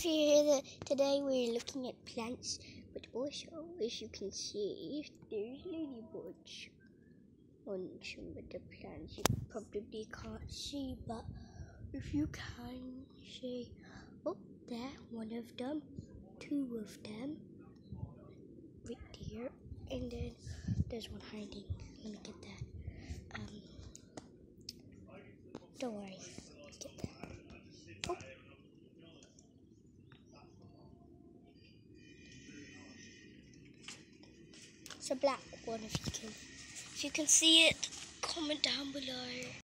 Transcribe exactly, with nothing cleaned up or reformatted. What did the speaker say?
you're here, the, today we're looking at plants, but also, as you can see, there's ladybugs on some of the plants. You probably can't see, but if you can see, oh, there, one of them, two of them, right there, and then there's one hiding. Let me get that. Um, don't worry, get that. Oh. It's a black one. If you can, if you can see it, comment down below.